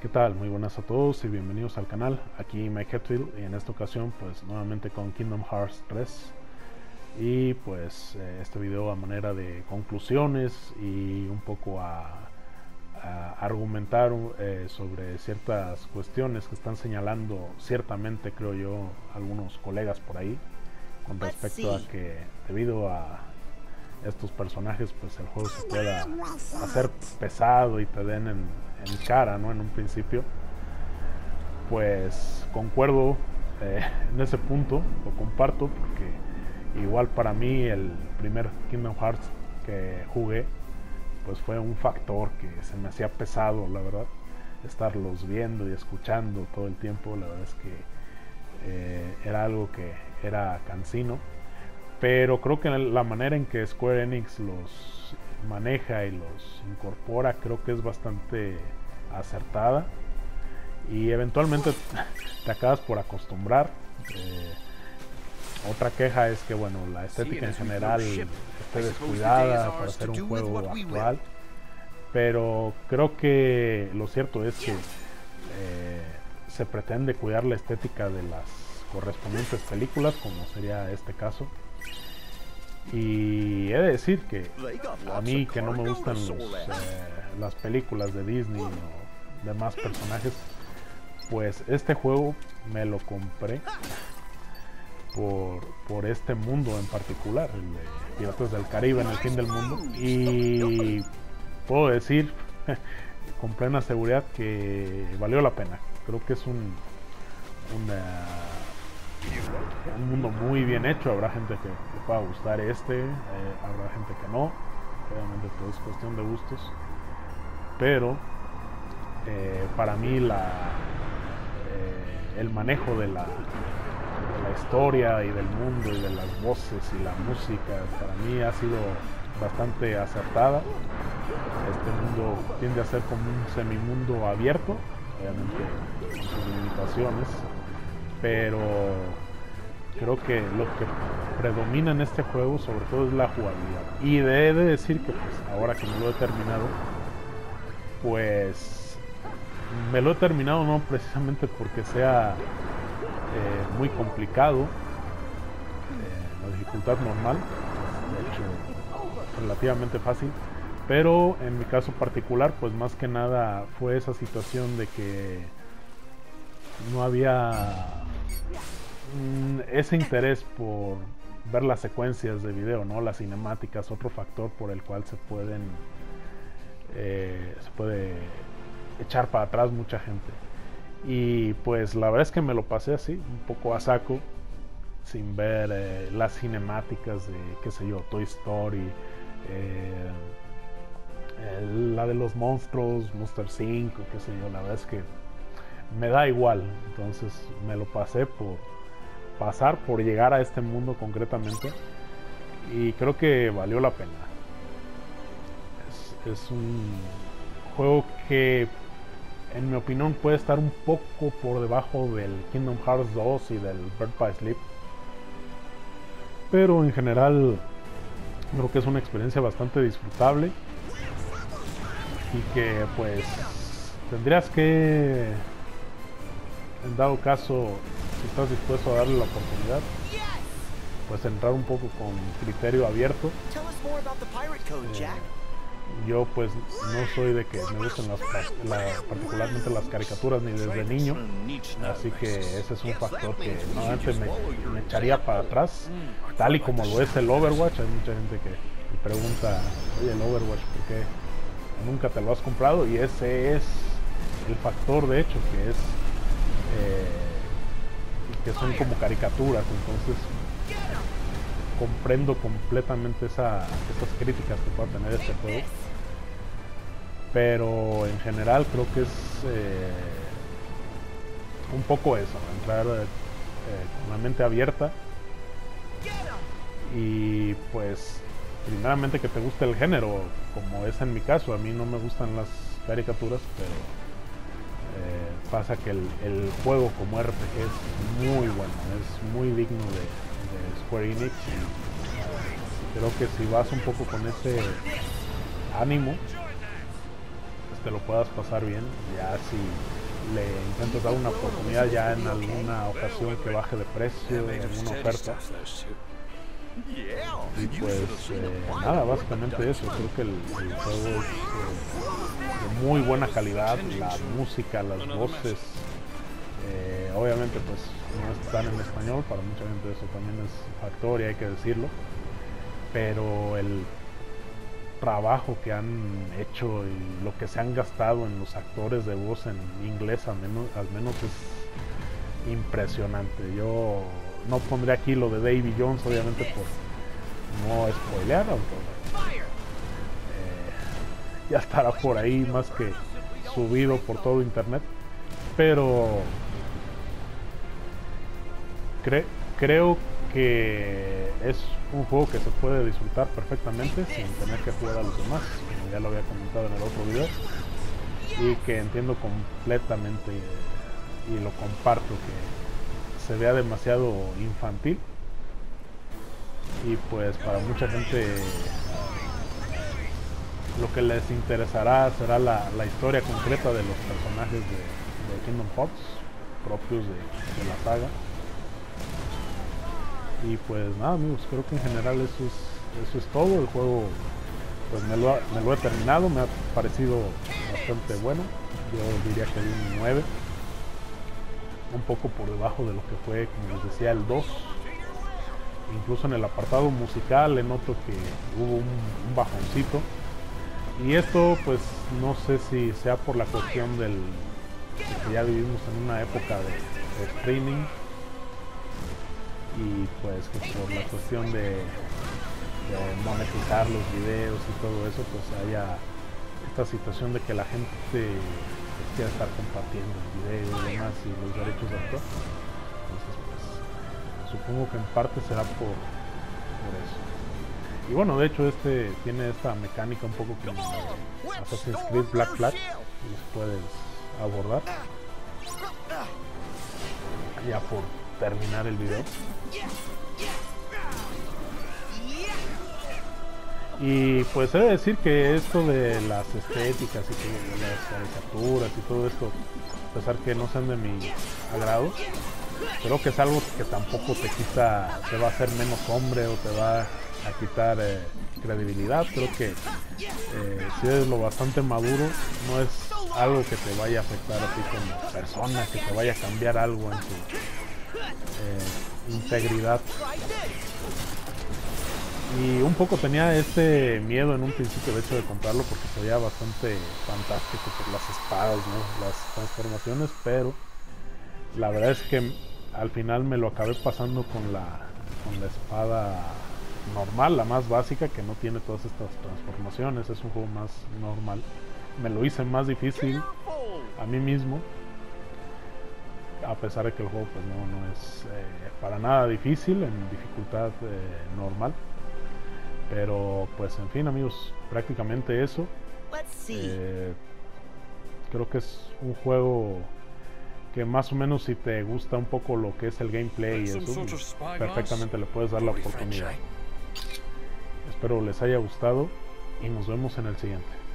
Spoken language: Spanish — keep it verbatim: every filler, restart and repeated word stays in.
¿Qué tal? Muy buenas a todos y bienvenidos al canal. Aquí Mike Hetfield y en esta ocasión pues nuevamente con Kingdom Hearts tres. Y pues eh, este video a manera de conclusiones y un poco a, a argumentar eh, sobre ciertas cuestiones que están señalando ciertamente, creo yo, algunos colegas por ahí con respecto a que debido a estos personajes pues el juego se pueda hacer pesado y te den en, en cara, ¿no? En un principio pues concuerdo eh, en ese punto, lo comparto porque igual para mí el primer Kingdom Hearts que jugué pues fue un factor que se me hacía pesado, la verdad, estarlos viendo y escuchando todo el tiempo. La verdad es que eh, era algo que era cansino, pero creo que la manera en que Square Enix los maneja y los incorpora creo que es bastante acertada y eventualmente te acabas por acostumbrar. Eh, otra queja es que bueno, la estética en general esté descuidada para hacer un juego actual, pero creo que lo cierto es que eh, se pretende cuidar la estética de las correspondientes películas, como sería este caso. Y he de decir que a mí, que no me gustan los, eh, las películas de Disney o demás personajes, pues este juego me lo compré por, por este mundo en particular, el de Piratas del Caribe en el fin del mundo, y puedo decir con plena seguridad que valió la pena. Creo que es un una un mundo muy bien hecho. Habrá gente que le pueda gustar este, eh, habrá gente que no, obviamente todo es cuestión de gustos, pero eh, para mí la eh, el manejo de la, de la historia y del mundo y de las voces y la música para mí ha sido bastante acertada. Este mundo tiende a ser como un semimundo abierto, obviamente con sus limitaciones, pero creo que lo que predomina en este juego sobre todo es la jugabilidad. Y he de decir que pues ahora que me lo he terminado, pues me lo he terminado no precisamente porque sea eh, muy complicado, eh, la dificultad normal, de hecho relativamente fácil, pero en mi caso particular pues más que nada fue esa situación de que no había ese interés por ver las secuencias de video, ¿no? Las cinemáticas, otro factor por el cual se pueden eh, se puede echar para atrás mucha gente. Y pues la verdad es que me lo pasé así, un poco a saco, sin ver eh, las cinemáticas de, qué sé yo, Toy Story, eh, eh, la de los monstruos, Monster cinco, qué sé yo. La verdad es que me da igual, entonces me lo pasé por pasar, por llegar a este mundo concretamente, y creo que valió la pena. Es, es un juego que en mi opinión puede estar un poco por debajo del Kingdom Hearts dos y del Birth by Sleep, pero en general creo que es una experiencia bastante disfrutable y que pues tendrías que, en dado caso, si estás dispuesto a darle la oportunidad, pues entrar un poco con criterio abierto. Eh, yo pues no soy de que me gusten las, la, particularmente las caricaturas ni desde niño, así que ese es un factor que normalmente me, me echaría para atrás, tal y como lo es el Overwatch. Hay mucha gente que me pregunta, oye, el Overwatch, ¿por qué nunca te lo has comprado? Y ese es el factor, de hecho, que es eh, que son como caricaturas. Entonces comprendo completamente esa, esas críticas que pueda tener este juego, pero en general creo que es eh, un poco eso, entrar eh, con la mente abierta y pues primeramente que te guste el género, como es en mi caso. A mí no me gustan las caricaturas, pero Eh, pasa que el, el juego como R P G es muy bueno, es muy digno de, de Square Enix, y creo que si vas un poco con ese ánimo te lo puedas pasar bien. Ya si le intentas dar una oportunidad ya en alguna ocasión que baje de precio, en alguna oferta. Y pues eh, nada, básicamente eso. Creo que el, el juego es eh, de muy buena calidad, la música, las voces, eh, obviamente pues no están en español, para mucha gente eso también es factor y hay que decirlo, pero el trabajo que han hecho y lo que se han gastado en los actores de voz en inglés al menos, al menos es impresionante. Yo no pondré aquí lo de Davy Jones, obviamente por no spoilear, aunque eh, ya estará por ahí más que subido por todo internet, pero cre creo que es un juego que se puede disfrutar perfectamente sin tener que jugar a los demás, como ya lo había comentado en el otro video, y que entiendo completamente y lo comparto, que se vea demasiado infantil y pues para mucha gente lo que les interesará será la, la historia concreta de los personajes de, de Kingdom Hearts propios de, de la saga. Y pues nada, amigos, creo que en general eso es, eso es todo. El juego pues me lo, ha, me lo he terminado, me ha parecido bastante bueno. Yo diría que un nueve, un poco por debajo de lo que fue, como les decía, el dos. Incluso en el apartado musical le noto que hubo un, un bajoncito. Y esto pues no sé si sea por la cuestión del que ya vivimos en una época de, de streaming, y pues que por la cuestión de, de monetizar los videos y todo eso, pues haya esta situación de que la gente quiera estar compartiendo el video y demás y los derechos de autor. Entonces pues supongo que en parte será por, por eso. Y bueno, de hecho este tiene esta mecánica un poco como Assassin's Creed Black Flag, los puedes abordar ya por terminar el video. Y pues he de decir que esto de las estéticas y que las caricaturas y todo esto, a pesar que no sean de mi agrado, creo que es algo que tampoco te quita, te va a hacer menos hombre o te va a quitar eh, credibilidad. Creo que eh, si eres lo bastante maduro, no es algo que te vaya a afectar a ti como persona, que te vaya a cambiar algo en tu eh, integridad. Y un poco tenía este miedo en un principio, de hecho, de comprarlo porque se veía bastante fantástico por las espadas, ¿no? Las transformaciones, pero la verdad es que al final me lo acabé pasando con la, con la espada normal, la más básica, que no tiene todas estas transformaciones. Es un juego más normal. Me lo hice más difícil a mí mismo, a pesar de que el juego pues no, no es eh, para nada difícil, en dificultad eh, normal. Pero pues en fin, amigos, prácticamente eso. Eh, creo que es un juego que más o menos, si te gusta un poco lo que es el gameplay y eso, pues, perfectamente le puedes dar la oportunidad. Espero les haya gustado y nos vemos en el siguiente.